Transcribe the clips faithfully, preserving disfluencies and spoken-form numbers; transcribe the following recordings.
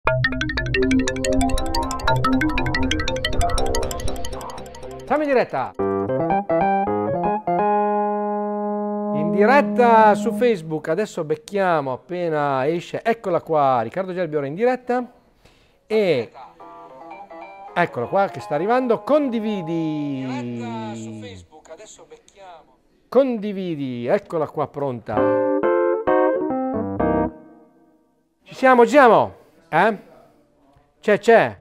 Siamo in diretta. In diretta su Facebook, adesso becchiamo appena esce, eccola qua, Riccardo Gelbi ora in diretta e eccola qua che sta arrivando, condividi, in diretta su Facebook, adesso becchiamo, condividi, eccola qua pronta, ci siamo, ci siamo, eh? C'è, c'è.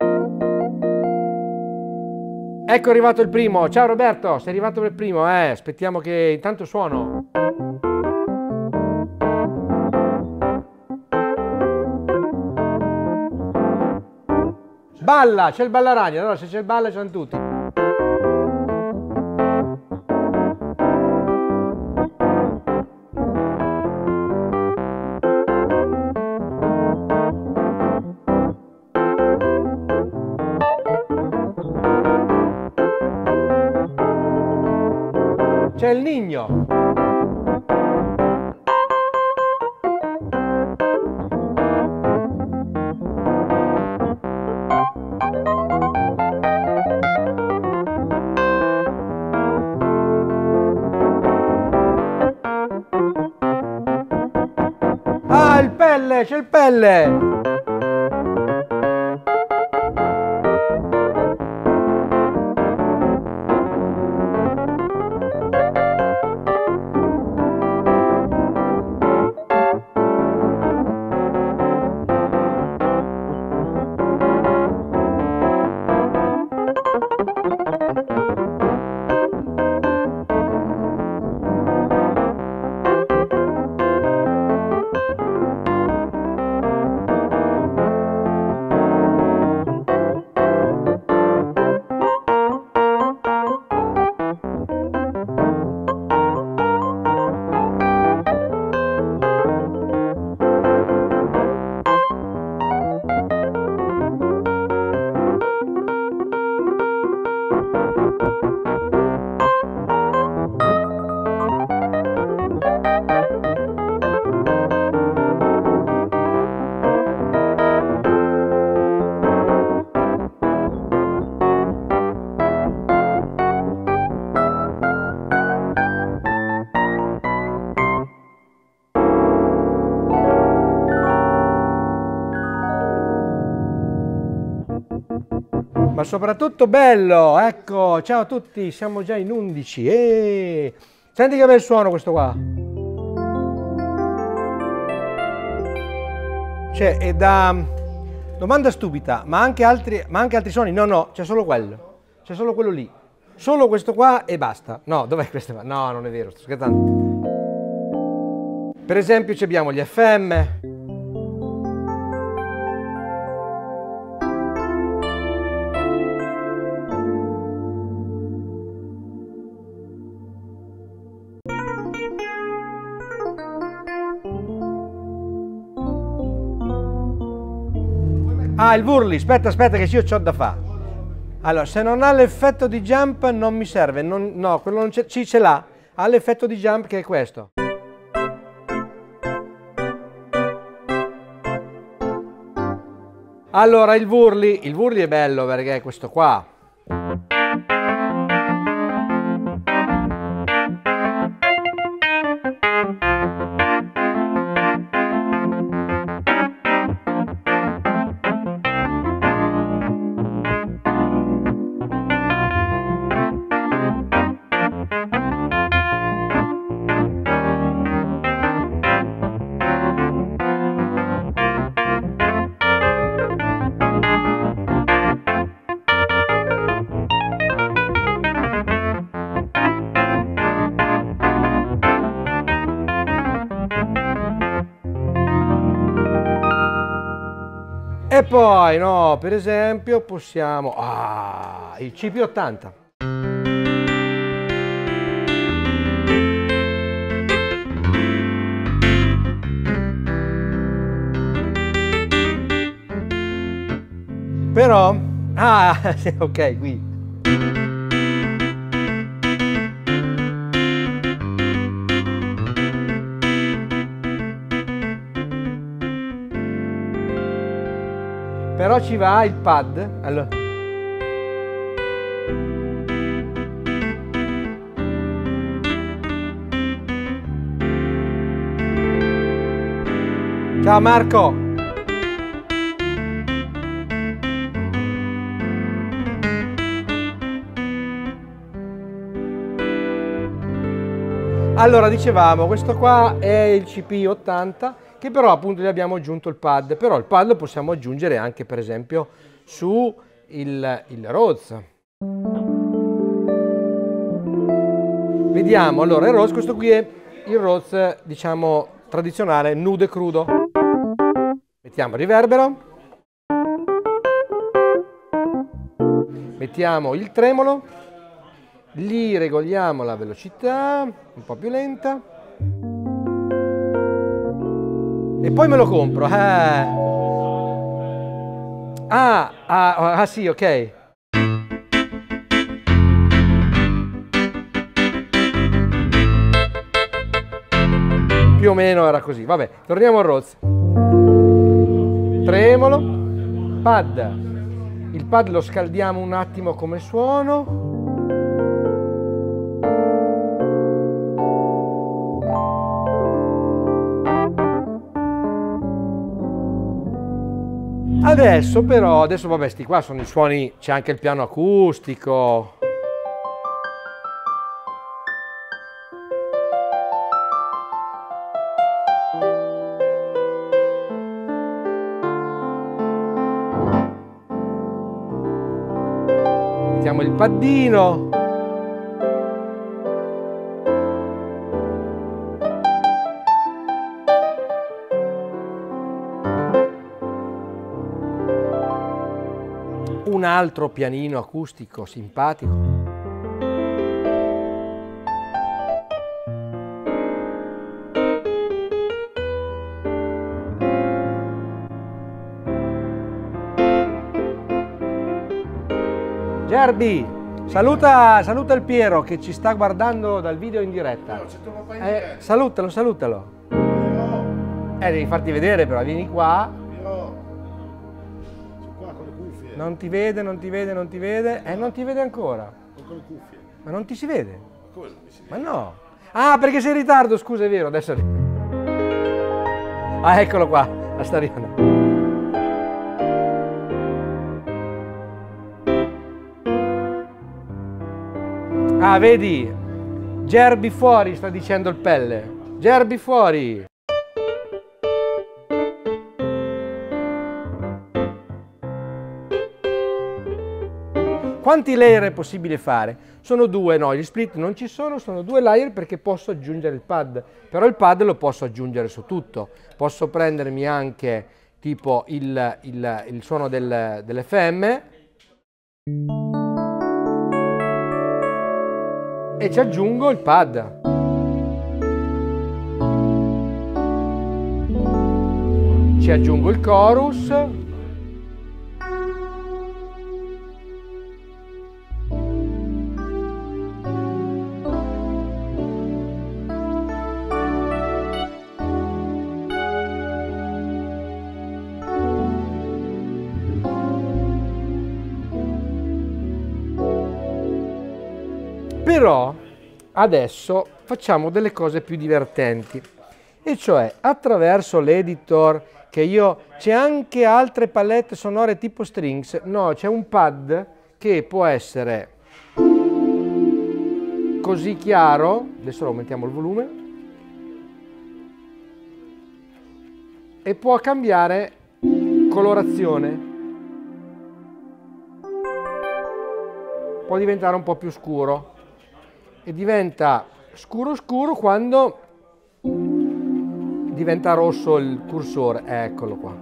Ecco arrivato il primo, ciao Roberto, sei arrivato per il primo, eh, aspettiamo che intanto suono. Balla, c'è il ballaragno, allora se c'è il balla c'hanno tutti. C'è il Nigno. Ah, il Pelle, c'è il Pelle. Ma soprattutto bello, ecco, ciao a tutti, siamo già in undici, eeeh. Senti che bel suono questo qua. Cioè, è da... domanda stupida, ma anche altri, ma anche altri suoni? No, no, c'è solo quello, c'è solo quello lì. Solo questo qua e basta. No, dov'è questo qua? No, non è vero, sto scherzando. Per esempio abbiamo gli F M. Ah, il Wurli, aspetta, aspetta che io c'ho da fare. Allora, se non ha l'effetto di jump non mi serve, non, no, quello non c'è, sì ce l'ha, ha l'effetto di jump che è questo. Allora, il Wurli, il Wurli è bello perché è questo qua. E poi, no, per esempio, possiamo... Ah, il C P ottanta. Però... Ah, ok, qui. però ci va il pad. Allora. Ciao Marco! Allora, dicevamo, questo qua è il C P ottanta, che però appunto gli abbiamo aggiunto il pad, però il pad lo possiamo aggiungere anche per esempio su il, il Rhodes. Vediamo, allora il Rhodes, questo qui è il Rhodes, diciamo, tradizionale, nudo e crudo. Mettiamo il riverbero. Mettiamo il tremolo. Lì regoliamo la velocità, un po' più lenta. E poi me lo compro. Eh. Ah, ah, ah, sì, ok. Più o meno era così. Vabbè, torniamo al Rhodes. Tremolo, pad. Il pad lo scaldiamo un attimo come suono. Adesso però, adesso vabbè, sti qua sono i suoni, c'è anche il piano acustico. Mettiamo il paddino. Un altro pianino acustico simpatico. Gerbi, saluta, saluta il Piero che ci sta guardando dal video in diretta. Eh, salutalo, salutalo. Eh, devi farti vedere però, vieni qua. Non ti vede, non ti vede, non ti vede. Eh, non ti vede ancora. Con le cuffie. Ma non ti si vede? Come non mi si vede? Ma no. Ah, perché sei in ritardo, scusa, è vero, adesso... Ah, eccolo qua, la sta arrivando. Ah, vedi? Gerbi fuori, sta dicendo il Pelle. Gerbi fuori. Quanti layer è possibile fare? Sono due, no, gli split non ci sono, sono due layer perché posso aggiungere il pad, però il pad lo posso aggiungere su tutto. Posso prendermi anche tipo il, il, il suono del, dell'F M e ci aggiungo il pad. Ci aggiungo il chorus. Però adesso facciamo delle cose più divertenti, e cioè attraverso l'editor che io... C'è anche altre palette sonore tipo strings? No, c'è un pad che può essere così chiaro, adesso lo aumentiamo il volume, e può cambiare colorazione. Può diventare un po' più scuro. E diventa scuro scuro quando diventa rosso il cursore. Eccolo qua.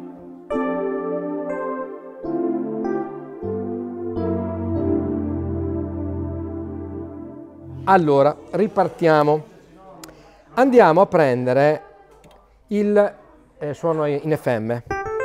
Allora, ripartiamo. Andiamo a prendere il eh, suono in F M,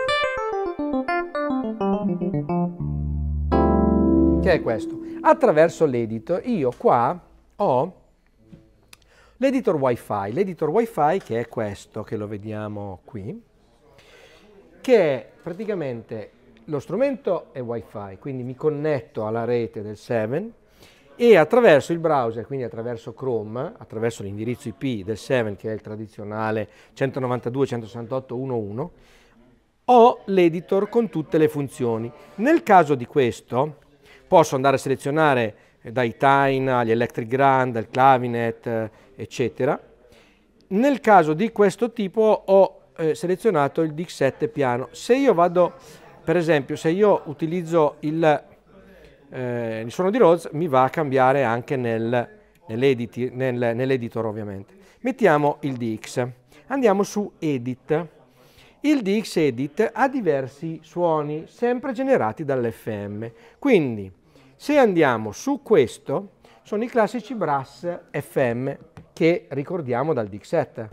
che è questo. Attraverso l'editor io qua ho l'editor Wi-Fi, l'editor Wi-Fi che è questo, che lo vediamo qui, che è praticamente lo strumento è Wi-Fi, quindi mi connetto alla rete del sette e attraverso il browser, quindi attraverso Chrome, attraverso l'indirizzo I P del sette, che è il tradizionale centonovantadue punto centosessantotto punto uno, ho l'editor con tutte le funzioni. Nel caso di questo posso andare a selezionare dai Tine agli Electric Grand, al Clavinet, eccetera. Nel caso di questo tipo ho eh, selezionato il D X sette piano. Se io vado, per esempio, se io utilizzo il, eh, il suono di Rhodes, mi va a cambiare anche nel, nell'editor, nel, nell'editor ovviamente. Mettiamo il D X, andiamo su Edit. Il D X Edit ha diversi suoni, sempre generati dall'F M. Quindi, se andiamo su questo, sono i classici brass F M che ricordiamo dal D X sette.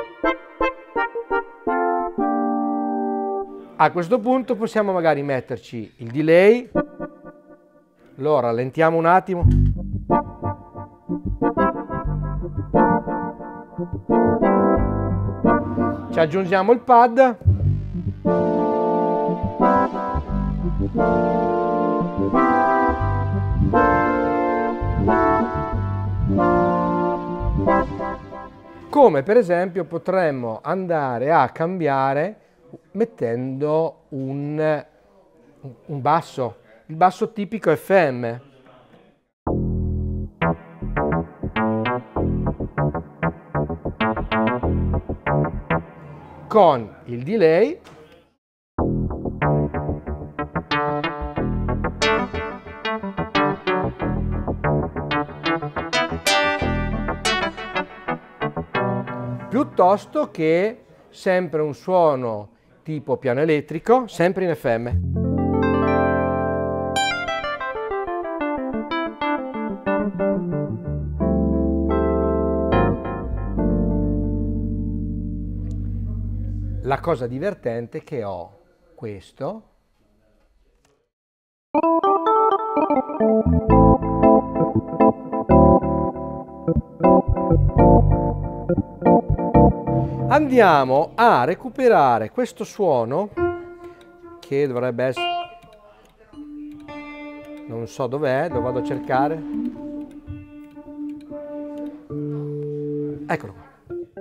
A questo punto possiamo magari metterci il delay, lo rallentiamo un attimo. Ci aggiungiamo il pad. Come per esempio potremmo andare a cambiare mettendo un, un basso, il basso tipico F M. Con il delay piuttosto che sempre un suono tipo piano elettrico, sempre in F M. La cosa divertente è che ho questo. Andiamo a recuperare questo suono che dovrebbe essere, non so dov'è, lo vado a cercare. Eccolo qua.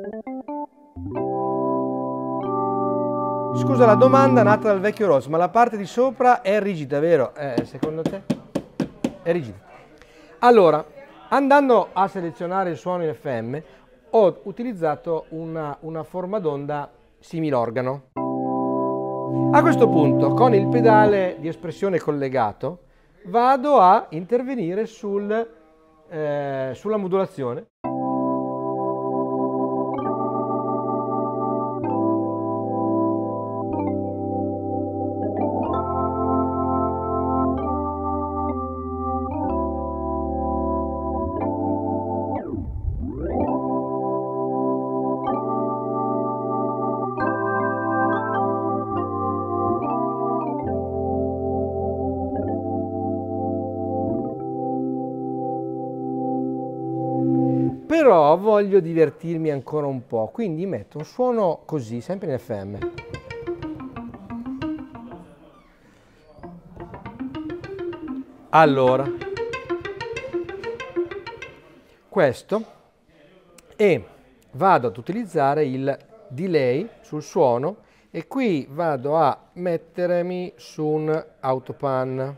Scusa la domanda nata dal vecchio Rhodes, ma la parte di sopra è rigida, vero? Eh, secondo te? È rigida. Allora, andando a selezionare il suono in F M, ho utilizzato una, una forma d'onda similorgano. A questo punto, con il pedale di espressione collegato, vado a intervenire sul, eh, sulla modulazione. Però voglio divertirmi ancora un po', quindi metto un suono così, sempre in F M. Allora, questo, e vado ad utilizzare il delay sul suono e qui vado a mettermi su un autopan.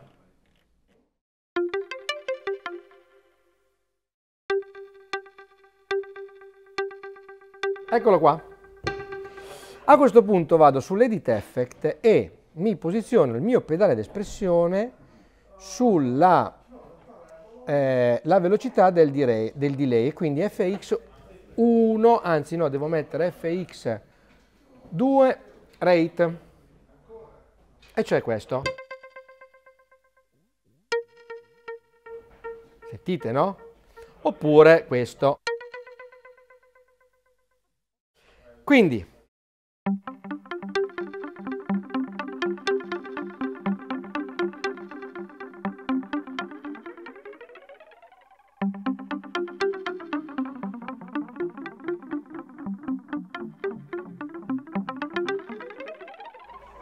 Eccolo qua. A questo punto vado sull'Edit Effect e mi posiziono il mio pedale d'espressione sulla eh, la velocità del delay, del delay, quindi F X uno, anzi no, devo mettere F X due rate, e cioè questo. Sentite, no? Oppure questo. Quindi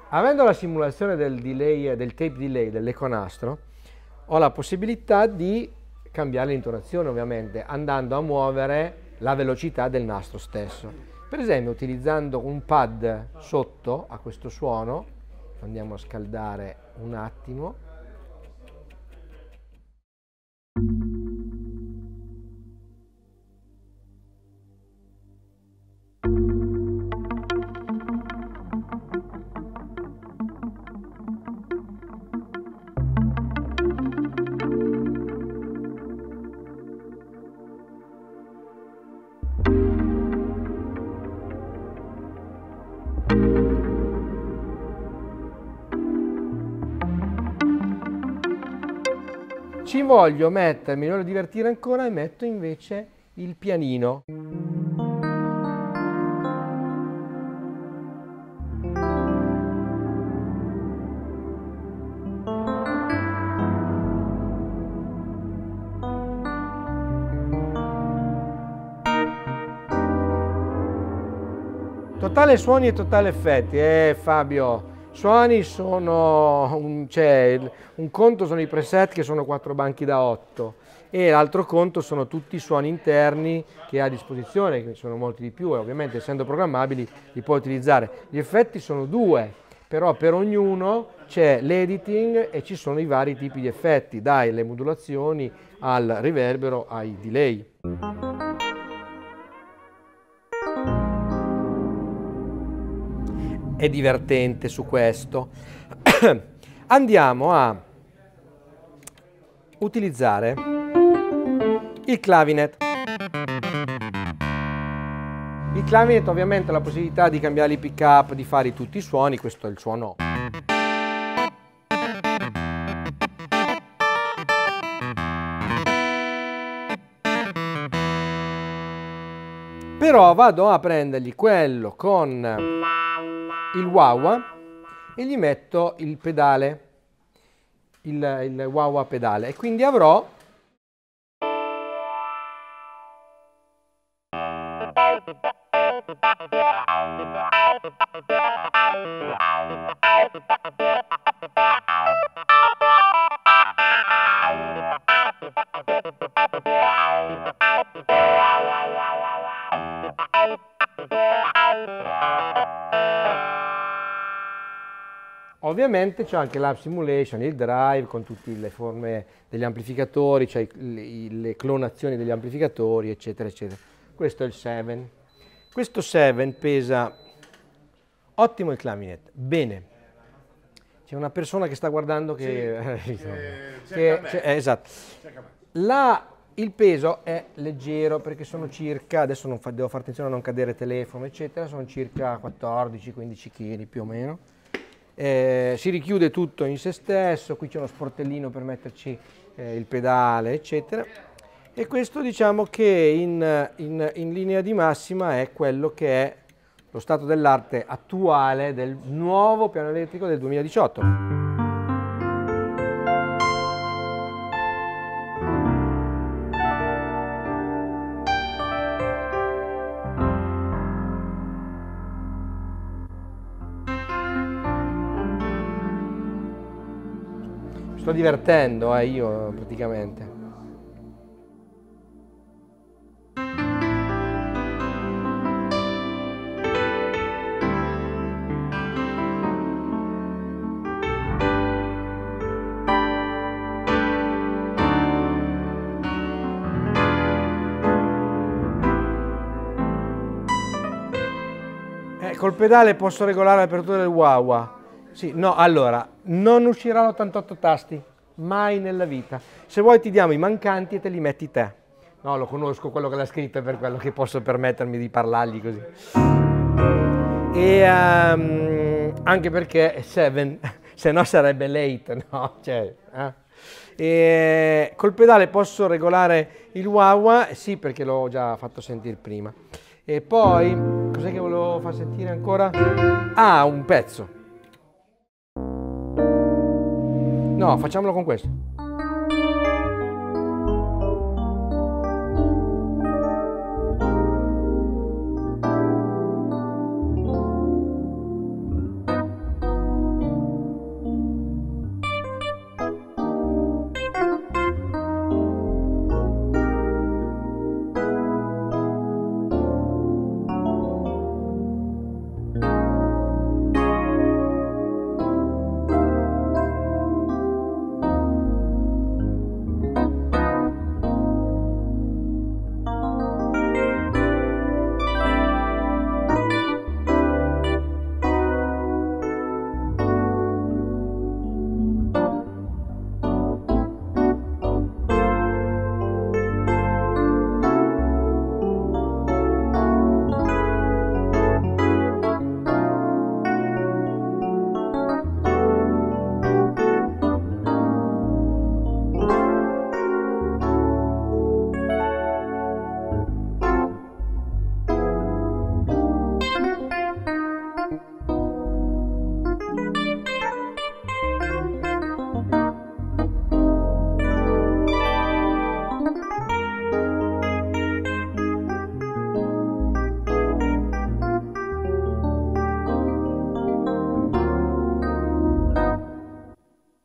Avendo la simulazione del delay, del tape delay dell'econastro, ho la possibilità di cambiare l'intonazione, ovviamente, andando a muovere la velocità del nastro stesso. Per esempio, utilizzando un pad sotto a questo suono, andiamo a scaldare un attimo. Ci voglio mettere, mi voglio divertire ancora e metto invece il pianino. Totale suoni e totale effetti, eh Fabio. Suoni sono, un, cioè, un conto sono i preset che sono quattro banchi da otto e l'altro conto sono tutti i suoni interni che ha a disposizione, che sono molti di più e ovviamente essendo programmabili li puoi utilizzare. Gli effetti sono due, però per ognuno c'è l'editing e ci sono i vari tipi di effetti, dalle modulazioni al riverbero ai delay. È divertente su questo. Andiamo a utilizzare il clavinet. Il clavinet ovviamente ha la possibilità di cambiare i pick up, di fare tutti i suoni, questo è il suono. Però vado a prendergli quello con il wah-wah e gli metto il pedale, il, il wah-wah pedale e quindi avrò ovviamente c'è anche l'app simulation, il drive con tutte le forme degli amplificatori, c'è cioè le, le clonazioni degli amplificatori, eccetera, eccetera. Questo è il sette. Questo sette pesa, ottimo il clavinet, bene. C'è una persona che sta guardando che... Sì, che, che eh, esatto. La, il peso è leggero perché sono circa, adesso non fa, devo fare attenzione a non cadere telefono, eccetera, sono circa quattordici quindici kg più o meno. Eh, si richiude tutto in se stesso, qui c'è uno sportellino per metterci eh, il pedale, eccetera. E questo diciamo che in, in, in linea di massima è quello che è lo stato dell'arte attuale del nuovo piano elettrico del duemiladiciotto. Mi sto divertendo eh, io praticamente. Col pedale posso regolare l'apertura del wah-wah. Sì, no, allora, non usciranno ottantotto tasti, mai nella vita. Se vuoi ti diamo i mancanti e te li metti te. No, lo conosco quello che l'ha scritto, è per quello che posso permettermi di parlargli così. E um, anche perché è sette, se no sarebbe late, no? Cioè, eh? E col pedale posso regolare il wah-wah, sì, perché l'ho già fatto sentire prima. E poi, cos'è che volevo far sentire ancora? Ah, un pezzo. No, facciamolo con questo.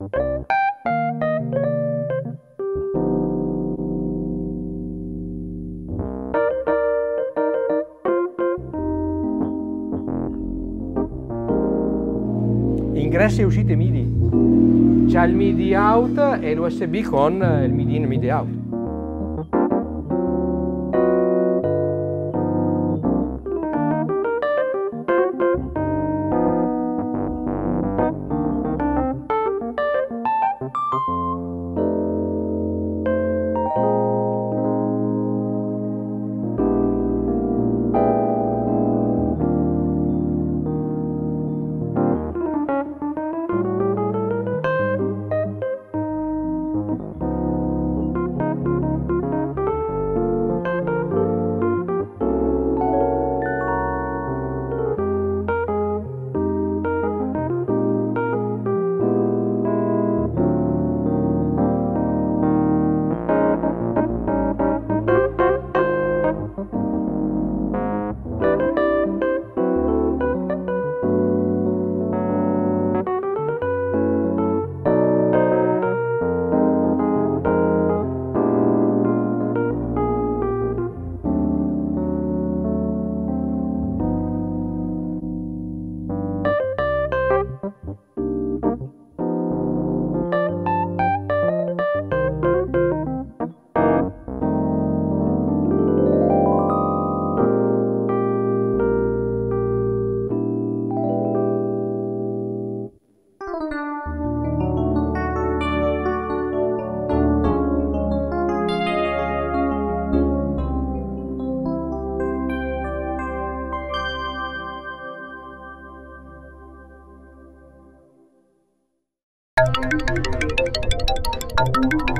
Ingressi e uscite MIDI. C'è il MIDI out e l'U S B con il MIDI in e MIDI out. Thank you.